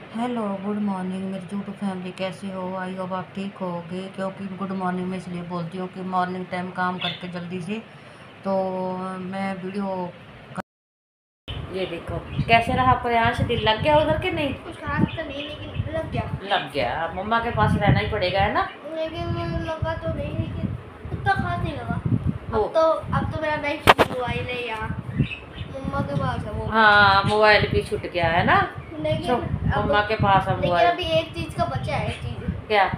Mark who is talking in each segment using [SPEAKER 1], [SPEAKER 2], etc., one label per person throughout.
[SPEAKER 1] Hello, good morning मेरी YouTube family, कैसे हो? आई होप आप ठीक होगे। क्योंकि गुड मॉर्निंग में इसलिए बोलती हूँ कि मॉर्निंग टाइम काम करके जल्दी से तो मैं वीडियो। ये देखो कैसे रहा प्रयास, दिल लग गया उधर के नहीं?
[SPEAKER 2] कुछ खास तो नहीं, लेकिन लग गया।
[SPEAKER 1] लग गया। अब मम्मा के पास रहना ही पड़ेगा, है ना?
[SPEAKER 2] लेकिन लगा तो नहीं, लेकिन उतना खास नहीं लगा।
[SPEAKER 1] वो
[SPEAKER 2] अब तो मेरा बैग मोबाइल है यहाँ मम्मा के पास है वो।
[SPEAKER 1] हाँ, मोबाइल भी छूट गया है ना।
[SPEAKER 2] लेकिन
[SPEAKER 1] मम्मा के पास है
[SPEAKER 2] लेकिन
[SPEAKER 1] मोबाइल।
[SPEAKER 2] अभी एक चीज का बचा है, चीज
[SPEAKER 1] क्या?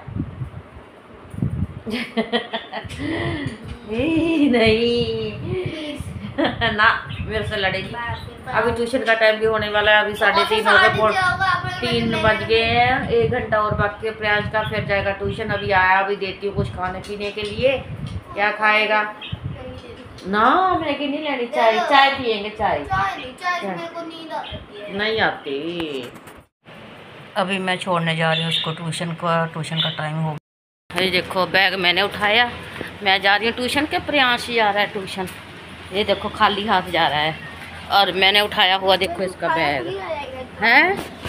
[SPEAKER 1] नहीं ना, मेरे से लड़ेगी। अभी ट्यूशन का टाइम भी होने वाला है। अभी 3:30 हो गए, 3 बज गए हैं। 1 घंटा और बाकी है प्रयास का, फिर जाएगा ट्यूशन। अभी आया, अभी देती हूँ कुछ खाने पीने के लिए। क्या खाएगा? ना, मैगी नहीं लेनी, चाय पियेंगे। चाय
[SPEAKER 2] मेरे को नींद आती
[SPEAKER 1] नहीं आती। अभी मैं छोड़ने जा रही हूँ उसको ट्यूशन का टाइम हो गया। ये देखो बैग मैंने उठाया, मैं जा रही हूँ ट्यूशन के। प्रयांश जा रहा है ट्यूशन। ये देखो खाली हाथ जा रहा है और मैंने उठाया हुआ देखो इसका बैग है।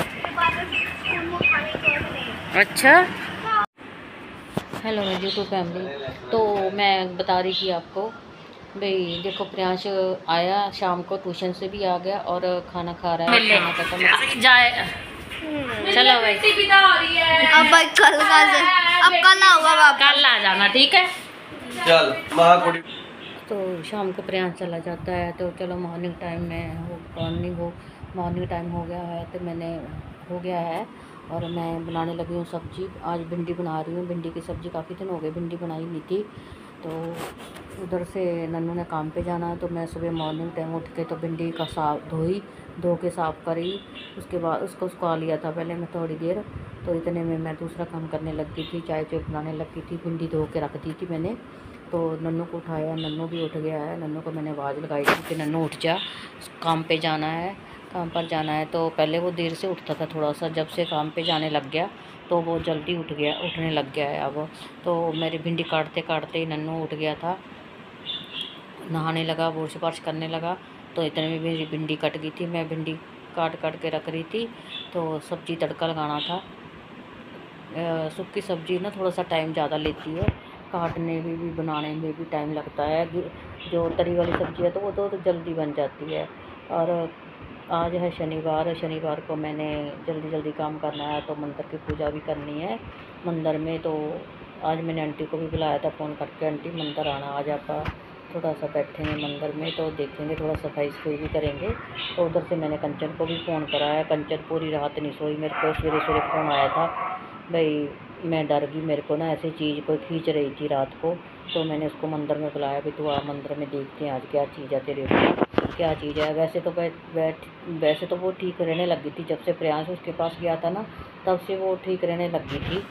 [SPEAKER 1] अच्छा, हेलो मेरी यूट्यूब फैमिली। तो मैं बता रही थी आपको भाई, देखो प्रियांश आया शाम को, ट्यूशन से भी आ गया और खाना खा रहा है। खाना खत्म जाए। चलो भाई,
[SPEAKER 2] अब भाई कल आऊंगा,
[SPEAKER 1] कल आ जाना, ठीक है?
[SPEAKER 3] चल
[SPEAKER 1] तो शाम को प्रियांश चला जाता है, तो चलो मॉर्निंग टाइम में मॉर्निंग टाइम हो गया है, तो हो गया है और मैं बनाने लगी हूँ सब्जी। आज भिंडी बना रही हूँ। भिंडी की सब्ज़ी काफ़ी दिन हो गए भिंडी बनाई नहीं थी। तो उधर से नन्नू ने काम पे जाना है, तो मैं सुबह मॉर्निंग टाइम उठ के तो भिंडी का धो के साफ़ करी। उसके बाद उसको सुखा लिया था पहले मैं थोड़ी देर। तो इतने में मैं दूसरा काम करने लगी थी, चाय बनाने लगी थी। भिंडी धो के रख दी थी मैंने। तो नन्नू को उठाया, नन्नू भी उठ गया है। नन्नू को मैंने आवाज़ लगाई थी कि नन्नू उठ जा, काम पे जाना है, काम पर जाना है। तो पहले वो देर से उठता था थोड़ा सा, जब से काम पे जाने लग गया तो वो जल्दी उठने लग गया है अब। तो मेरी भिंडी काटते काटते ही नन्नू उठ गया था, नहाने लगा, बुरश बार्श करने लगा। तो इतने में मेरी भिंडी कट गई थी। मैं भिंडी काट के रख रही थी, तो सब्ज़ी तड़का लगाना था। सूखी सब्ज़ी ना थोड़ा सा टाइम ज़्यादा लेती है, काटने में भी बनाने में भी टाइम लगता है। जो तरी वाली सब्ज़ी है तो वो तो जल्दी बन जाती है। और आज है शनिवार, शनिवार को मैंने जल्दी काम करना है, तो मंदिर की पूजा भी करनी है मंदिर में। तो आज मैंने आंटी को भी बुलाया था फ़ोन करके, आंटी मंदिर आना, आज आप थोड़ा सा बैठेंगे मंदिर में, तो देखेंगे, थोड़ा सफाई भी करेंगे। तो उधर से मैंने कंचन को भी फ़ोन कराया। कंचन पूरी रात नहीं सोई, मेरे को सवेरे फ़ोन आया था भाई, मैं डर गई, मेरे को ना ऐसी चीज़ कोई खींच रही थी रात को। तो मैंने उसको मंदिर में बुलाया भी, तो आ मंदिर में देखते हैं आज क्या चीज़ है तेरे ऊपर, क्या चीज़ है। वैसे तो वो ठीक रहने लगी थी जब से प्रयास उसके पास गया था ना, तब से वो ठीक रहने लगी थी,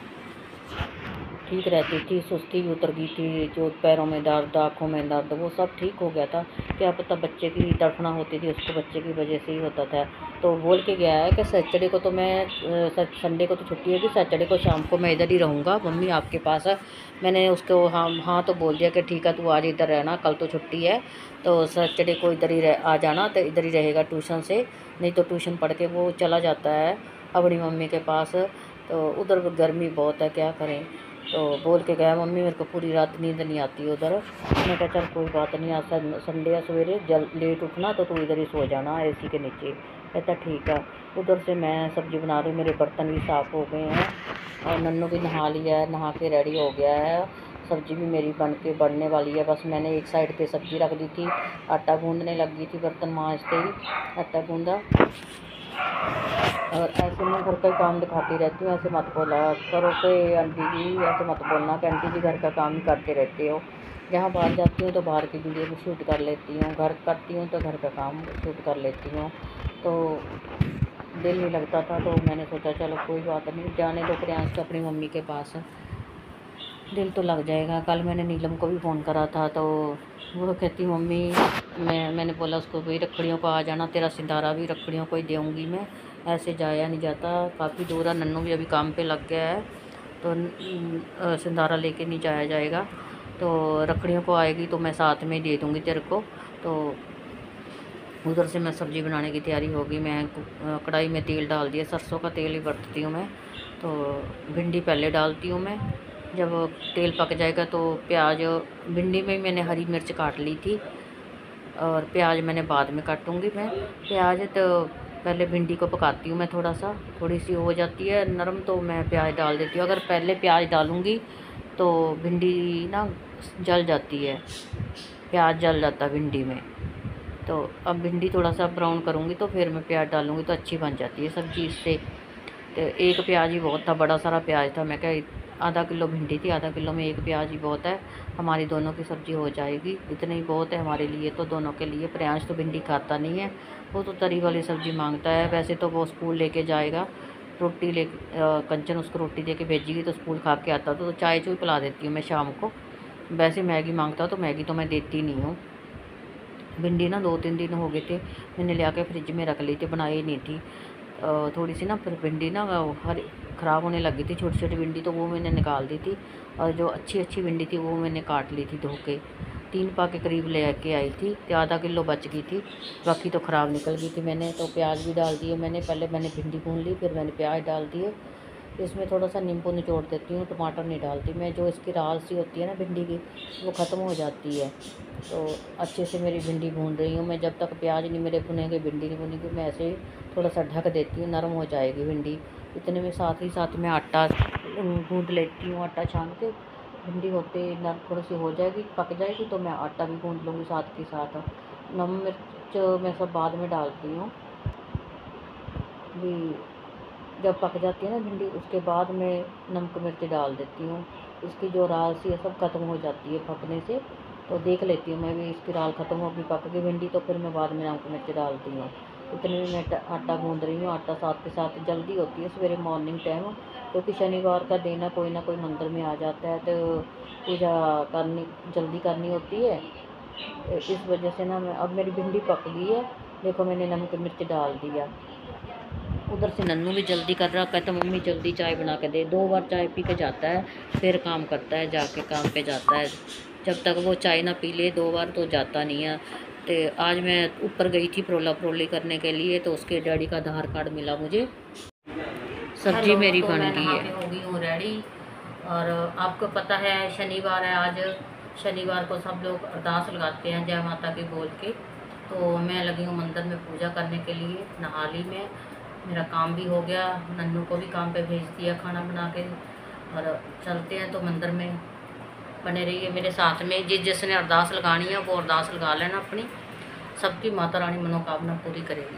[SPEAKER 1] ठीक रहती थी। सुस्ती भी उतर गई थी, जो पैरों में दर्द, आँखों में दर्द, वो सब ठीक हो गया था। क्या पता बच्चे की तड़फना होती थी उसको, बच्चे की वजह से ही होता था। तो बोल के गया है कि सैटरडे को तो मैं, संडे को तो छुट्टी है कि सैटरडे को शाम को मैं इधर ही रहूँगा मम्मी आपके पास है। मैंने उसको हाँ तो बोल दिया कि ठीक है तू आज इधर रहना, कल तो छुट्टी है, तो सैटरडे को इधर ही आ जाना, तो इधर ही रहेगा ट्यूशन से। नहीं तो ट्यूशन पढ़ के वो चला जाता है अपनी मम्मी के पास। तो उधर गर्मी बहुत है, क्या करें। तो बोल के गया मम्मी मेरे को पूरी रात नींद नहीं आती उधर। मैं कहा चल कोई बात नहीं, आज संडे या सवेरे लेट उठना तो तू इधर ही सो जाना एसी के नीचे। कहता ठीक है। उधर से मैं सब्ज़ी बना रही हूँ, मेरे बर्तन भी साफ़ हो गए हैं और नन्नू भी नहा लिया है, नहा के रेडी हो गया है। सब्ज़ी भी मेरी बनने वाली है, बस मैंने एक साइड पे सब्ज़ी रख दी थी, आटा गूँधने लग गई थी, बर्तन मांजते ही आटा गूँधा। और ऐसे मैं घर का काम दिखाती रहती हूँ, ऐसे मत बोला करो कि आंटी जी, ऐसे मत बोलना कि आंटी जी घर का काम ही करते रहते हो। जहाँ बाहर जाती हूँ तो बाहर की वीडियो भी शूट कर लेती हूँ, घर करती हूँ तो घर का काम शूट कर लेती हूँ। तो दिल नहीं लगता था, तो मैंने सोचा चलो कोई बात नहीं, जाने दो प्रयास अपनी मम्मी के पास, दिल तो लग जाएगा। कल मैंने नीलम को भी फ़ोन करा था, तो वो कहती मम्मी, मैंने बोला उसको भाई रखड़ियों को आ जाना, तेरा सिंधारा भी रखड़ियों को ही दूँगी मैं, ऐसे जाया नहीं जाता, काफ़ी दूर है। नन्नू भी अभी काम पे लग गया है, तो सिंधारा लेके नहीं जाया जाएगा। तो रखड़ियों को आएगी तो मैं साथ में दे दूँगी तेरे को। तो उधर से मैं सब्ज़ी बनाने की तैयारी होगी। मैं कढ़ाई में तेल डाल दिया, सरसों का तेल ही बरतती हूँ मैं। तो भिंडी पहले डालती हूँ मैं। जब तेल पक जाएगा तो प्याज, भिंडी में मैंने हरी मिर्च काट ली थी और प्याज मैंने बाद में काटूँगी। मैं प्याज तो पहले भिंडी को पकाती हूँ मैं, थोड़ी सी हो जाती है नरम तो मैं प्याज डाल देती हूँ। अगर पहले प्याज डालूँगी तो भिंडी ना जल जाती है, प्याज जल जाता है भिंडी में। तो अब भिंडी थोड़ा सा ब्राउन करूँगी तो फिर मैं प्याज डालूँगी तो अच्छी बन जाती है सब्ज़ी इससे। तो एक प्याज ही बहुत था, बड़ा सारा प्याज था। मैं क्या आधा किलो भिंडी थी, आधा किलो में एक प्याज ही बहुत है, हमारी दोनों की सब्ज़ी हो जाएगी। इतनी ही बहुत है हमारे लिए, तो दोनों के लिए। प्रियांश तो भिंडी खाता नहीं है, वो तो तरी वाली सब्ज़ी मांगता है। वैसे तो वो स्कूल लेके जाएगा, रोटी ले कंचन उसको रोटी दे के भेजेगी तो स्कूल खा के आता। तो चाय चूय पिला देती हूँ मैं शाम को। वैसे मैगी मांगता तो मैगी तो मैं देती नहीं हूँ। भिंडी ना 2-3 दिन हो गए थे, मैंने ले आके फ्रिज में रख ली थी, बनाई नहीं थी। थोड़ी सी ना फिर भिंडी ना हर ख़राब होने लगी थी, छोटी छोटी भिंडी, तो वो मैंने निकाल दी थी। और जो अच्छी अच्छी भिंडी थी वो मैंने काट ली थी धो के। 3 पा के करीब ले आके आई थी, तो आधा किलो बच गई थी, बाकी तो ख़राब निकल गई थी। मैंने तो प्याज भी डाल दिए मैंने, पहले मैंने भिंडी भून ली, फिर मैंने प्याज डाल दिए। इसमें थोड़ा सा नींबू निचोड़ देती हूँ, टमाटर नहीं डालती मैं। जो इसकी राल सी होती है ना भिंडी की, वो ख़त्म हो जाती है। तो अच्छे से मेरी भिंडी भून रही हूँ मैं। जब तक प्याज नहीं मेरे भुनेंगे, भिंडी नहीं भुनेगी, मैं ऐसे ही थोड़ा सा ढक देती हूँ, नरम हो जाएगी भिंडी। इतने में साथ ही साथ मैं आटा गूँध लेती हूँ, आटा छान के। भिंडी होते नरम थोड़ी सी हो जाएगी, पक जाएगी, तो मैं आटा भी गूँध लूँगी साथ के साथ। नमक मिर्च मैं सब बाद में डालती हूँ भी। जब पक जाती है ना भिंडी, उसके बाद मैं नमक मिर्च डाल देती हूँ। इसकी जो राल सी है सब ख़त्म हो जाती है पकने से, तो देख लेती हूँ मैं भी इसकी राल ख़त्म होगी पक गई भिंडी, तो फिर मैं बाद में नमक मिर्च डालती हूँ। इतने में मैं आटा गूँध रही हूँ। आटा साथ के साथ जल्दी होती है सवेरे मॉर्निंग टाइम, क्योंकि शनिवार का दिन है, कोई ना कोई मंदिर में आ जाता है, तो पूजा करनी जल्दी करनी होती है। इस वजह से ना मैं, अब मेरी भिंडी पक गई है, देखो मैंने नमक मिर्च डाल दिया। उधर से नन्नू भी जल्दी कर रहा, कहता मम्मी जल्दी चाय बना के दे। 2 बार चाय पी के जाता है, फिर काम करता है, जाके काम पे जाता है। जब तक वो चाय ना पी ले 2 बार तो जाता नहीं है। तो आज मैं ऊपर गई थी प्रोला प्रोली करने के लिए, तो उसके डैडी का आधार कार्ड मिला मुझे। सब्जी मेरी बन गई है, हो गई हूँ रेडी। और आपको पता है शनिवार है आज, शनिवार को सब लोग अरदास लगाते हैं जय माता की बोल के। तो मैं लगी हूँ मंदिर में पूजा करने के लिए। नहा ली मैं, मेरा काम भी हो गया, नन्नू को भी काम पे भेज दिया खाना बना के। और चलते हैं तो मंदिर में बने रहिए मेरे साथ में। जिसने अरदास लगानी है वो अरदास लगा लेना अपनी, सबकी माता रानी मनोकामना पूरी करेगी।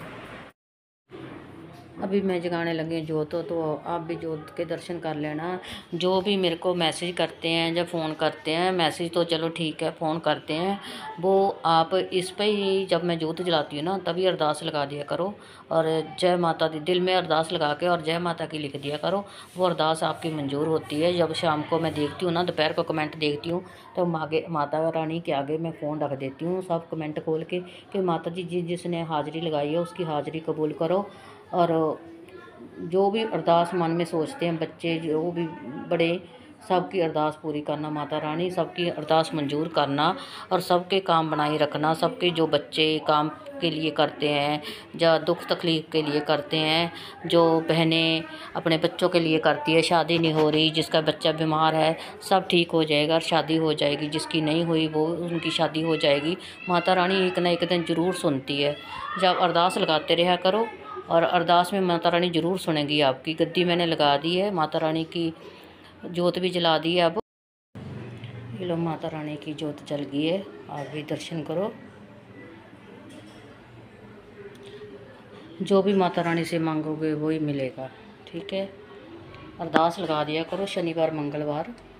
[SPEAKER 1] अभी मैं जगाने लगी हूँ जोत, तो आप भी जोत के दर्शन कर लेना। जो भी मेरे को मैसेज करते हैं या फ़ोन करते हैं, मैसेज तो चलो ठीक है, फ़ोन करते हैं, वो आप इस पे ही जब मैं जोत जलाती हूँ ना तभी अरदास लगा दिया करो। और जय माता दी दिल में अरदास लगा के और जय माता की लिख दिया करो, वो अरदास आपकी मंजूर होती है। जब शाम को मैं देखती हूँ ना, दोपहर को कमेंट देखती हूँ, तो माता रानी के आगे मैं फ़ोन रख देती हूँ सब कमेंट खोल के कि माता जी जिसने हाज़िरी लगाई है उसकी हाज़िरी कबूल करो। और जो भी अरदास मन में सोचते हैं बच्चे, जो भी बड़े, सबकी अरदास पूरी करना माता रानी, सबकी अरदास मंजूर करना और सबके काम बनाए रखना। सबके जो बच्चे काम के लिए करते हैं या दुख तकलीफ़ के लिए करते हैं, जो बहनें अपने बच्चों के लिए करती है, शादी नहीं हो रही, जिसका बच्चा बीमार है, सब ठीक हो जाएगा और शादी हो जाएगी। जिसकी नहीं हुई वो उनकी शादी हो जाएगी। माता रानी एक ना एक दिन ज़रूर सुनती है। जब अरदास लगाते रहा करो, और अरदास में माता रानी ज़रूर सुनेगी आपकी। गद्दी मैंने लगा दी है, माता रानी की जोत भी जला दी है। अब ये लो माता रानी की जोत जल गई है, आप भी दर्शन करो। जो भी माता रानी से मांगोगे वही मिलेगा, ठीक है। अरदास लगा दिया करो शनिवार मंगलवार।